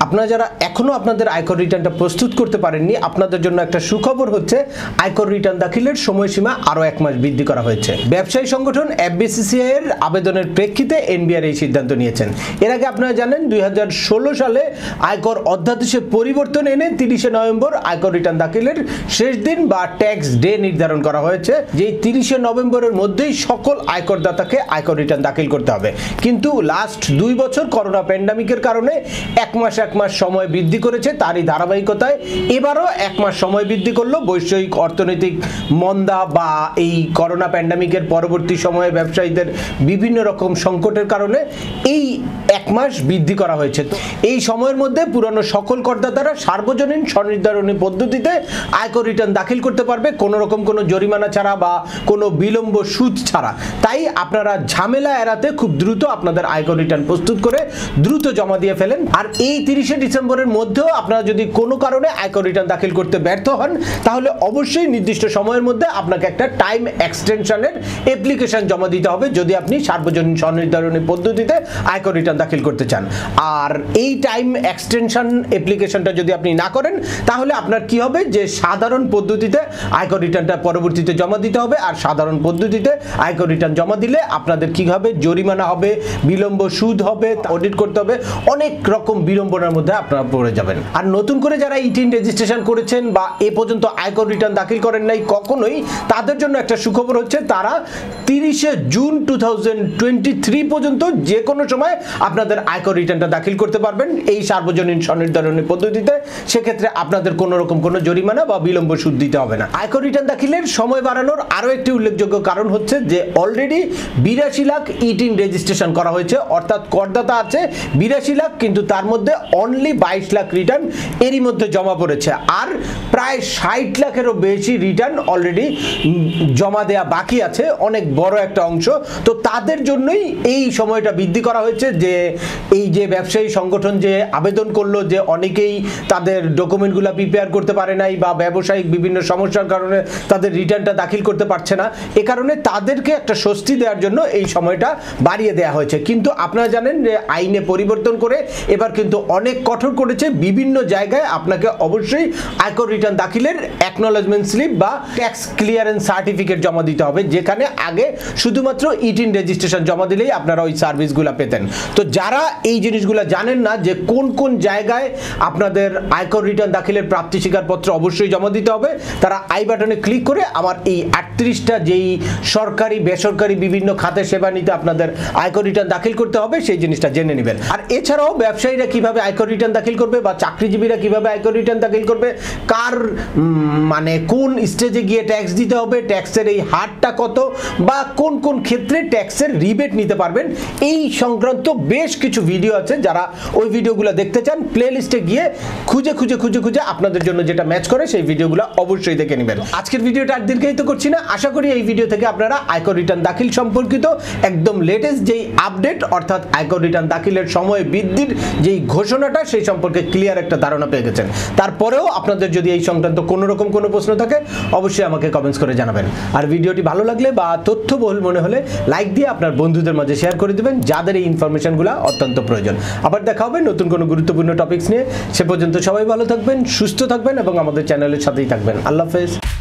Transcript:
আপনারা যারা এখনো আপনাদের আয়কর রিটার্নটা প্রস্তুত করতে পারেননি, আপনাদের জন্য একটা সুখবর হচ্ছে আয়কর রিটার্ন দাখিলের সময়সীমা আরো 1 মাস বৃদ্ধি করা হয়েছে। ব্যবসায়ী সংগঠন এফবিসিসিআই এর আবেদনের প্রেক্ষিতে এনবিআর এই সিদ্ধান্ত নিয়েছেন। এর আগে আপনারা জানেন 2016 সালে আয়কর অধ্যাদেশে পরিবর্তন এনে 30 নভেম্বর আয়কর রিটার্ন দাখিলের শেষ দিন বা ট্যাক্স ডে নির্ধারণ করা হয়েছে, যে 30 নভেম্বরের মধ্যেই সকল আয়করদাতাকে আয়কর রিটার্ন দাখিল করতে হবে। কিন্তু লাস্ট 2 বছর করোনা প্যান্ডামিকের কারণে 1 মাস সময় বৃদ্ধি করেছে। তারই ধারাবাহিকতায় এবারও 1 মাস সময় বৃদ্ধি করলো। বৈশ্বিক অর্থনৈতিক মন্দা বা এই করোনা প্যান্ডামিকের পরবর্তী সময়ে ব্যবসায়ীদের বিভিন্ন রকম সংকটের কারণে এই 1 মাস বৃদ্ধি করা হয়েছে। এই সময়ের মধ্যে পুরানো সকল করদাতারা সার্বজনীন স্বনির্ধারণী পদ্ধতিতে আয়কর রিটার্ন দাখিল করতে পারবে, কোনো রকম কোনো জরিমানা ছাড়া বা কোনো বিলম্ব সুদ ছাড়া। তাই আপনারা ঝামেলা এড়াতে খুব দ্রুত আপনাদের আয়কর রিটার্ন প্রস্তুত করে দ্রুত জমা দিয়ে ফেলেন। আর এই 30 ডিসেম্বরের মধ্যেও আপনারা যদি কোনো কারণে আয়কর রিটার্ন দাখিল করতে ব্যর্থ হন, তাহলে অবশ্যই নির্দিষ্ট সময়ের মধ্যে আপনাকে একটা টাইম এক্সটেনশনের অ্যাপ্লিকেশন জমা দিতে হবে যদি আপনি সার্বজনীন স্বনির্ধারণী পদ্ধতিতে আয়কর রিটার্ন দাখিল করতে চান। আর এই টাইম এক্সটেনশন অ্যাপ্লিকেশনটা যদি আপনি না করেন, তাহলে আপনার কি হবে, যে সাধারণ পদ্ধতিতে আয়কর রিটার্নটা পরবর্তীতে জমা দিতে হবে। আর সাধারণ পদ্ধতিতে আয়কর রিটার্ন জমা দিলে আপনাদের কি হবে, জরিমানা হবে, বিলম্ব সুদ হবে, অডিট করতে হবে, অনেক রকম বিড়ম্বনার মধ্যে আপনারা পড়ে যাবেন। আর নতুন করে যারা ইটিন রেজিস্ট্রেশন করেছেন বা এ পর্যন্ত আয়কর রিটার্ন দাখিল করেন নাই কখনোই, তাদের জন্য একটা সুখবর হচ্ছে তারা 30 জুন 2023 পর্যন্ত যে কোনো সময় আপনাদের আয়কর রিটার্নটা দাখিল করতে পারবেন এই সার্বজনীন স্বনির্ধারণী পদ্ধতিতে। সেক্ষেত্রে আপনাদের কোনো রকম কোনো জরিমানা বা বিলম্ব সুদ দিতে হবে না। আয়কর রিটার্ন দাখিলের সময় বাড়ানোর আরও একটি উল্লেখযোগ্য কারণ হচ্ছে যে অলরেডি 82 লাখ ইটিন রেজিস্ট্রেশন করা হয়েছে, অর্থাৎ করদাতা আছে 82 লাখ, কিন্তু তার মধ্যে অনলি 22 লাখ রিটার্ন এরই মধ্যে জমা পড়েছে। আর প্রায় 60 লাখেরও বেশি রিটার্ন অলরেডি জমা দেয়া বাকি আছে, অনেক বড় একটা অংশ। তো তাদের জন্যই এই সময়টা বৃদ্ধি করা হয়েছে, যে এই যে ব্যবসায়ী সংগঠন যে আবেদন করলো যে অনেকেই তাদের ডকুমেন্টগুলো প্রিপেয়ার করতে পারে নাই বা ব্যবসায়িক বিভিন্ন সমস্যার কারণে তাদের রিটার্নটা দাখিল করতে পারছে না, এ কারণে তাদেরকে একটা স্বস্তি দেওয়ার জন্য এই সময়টা বাড়িয়ে দেওয়া হয়েছে। কিন্তু আপনারা জানেন যে আইনে পরিবর্তন করে এবার কিন্তু অনেক কঠোর করেছে। বিভিন্ন জায়গায় আপনাকে অবশ্যই আয়কর রিটার্ন দাখিলের অ্যাকনলেজমেন্ট স্লিপ বা ট্যাক্স ক্লিয়ারেন্স সার্টিফিকেট জমা দিতে হবে, যেখানে আগে শুধুমাত্র ইটিন রেজিস্ট্রেশন জমা দিলেই আপনারা ওই সার্ভিসগুলো পেতেন। তো যারা এই জিনিসগুলো জানেন না যে কোন কোন জায়গায় আপনাদের আয়কর রিটার্ন দাখিলের প্রাপ্তি স্বীকারপত্র অবশ্যই জমা দিতে হবে, তারা আই বাটনে ক্লিক করে আমার এই 38টা যেই সরকারি বেসরকারি বিভিন্ন খাতে সেবা নিতে আপনাদের আয়কর রিটার্ন দাখিল করতে হবে সেই জিনিসটা জেনে নেবেন। আর এছাড়াও ব্যবসায়ীরা কিভাবে আয়কর রিটার্ন দাখিল করবে বা চাকরিজীবীরা কিভাবে আয়কর রিটার্ন দাখিল করবে, কার মানে কোন স্টেজে গিয়ে ট্যাক্স দিতে হবে, ট্যাক্সের এই হারটা কত, বা কোন কোন ক্ষেত্রে ট্যাক্সের রিবেট নিতে পারবেন, এই সংক্রান্ত বেশ কিছু ভিডিও আছে। যারা ওই ভিডিওগুলো দেখতে চান প্লে লিস্টে গিয়ে খুঁজে আপনাদের জন্য যেটা ম্যাচ করে সেই ভিডিওগুলো অবশ্যই দেখে নেবেন। আজকের ভিডিওটা আর দীর্ঘায়িত করছি না, আশা করি এই ভিডিও থেকে আপনারা আয়কর রিটার্ন দাখিল সম্পর্কিত একদম লেটেস্ট যেই আপডেট, অর্থাৎ আয়কর রিটার্ন দাখিলের সময় বৃদ্ধির যেই ঘোষণাটা সেই সম্পর্কে ক্লিয়ার একটা ধারণা পেয়ে গেছেন। তারপরেও আপনাদের যদি এই সংক্রান্ত কোনো রকম কোনো প্রশ্ন থাকে অবশ্যই আমাকে কমেন্টস করে জানাবেন। আর ভিডিওটি ভালো লাগলে বা তথ্যবহুল মনে হলে লাইক দিয়ে আপনার বন্ধুদের মাঝে শেয়ার করে দেবেন যাদের এই ইনফরমেশনগুলো অত্যন্ত প্রয়োজন। আবার দেখা হবে নতুন কোনো গুরুত্বপূর্ণ টপিকস নিয়ে। সে পর্যন্ত সবাই ভালো থাকবেন, সুস্থ থাকবেন এবং আমাদের চ্যানেলের সাথেই থাকবেন। আল্লাহ হাফেজ।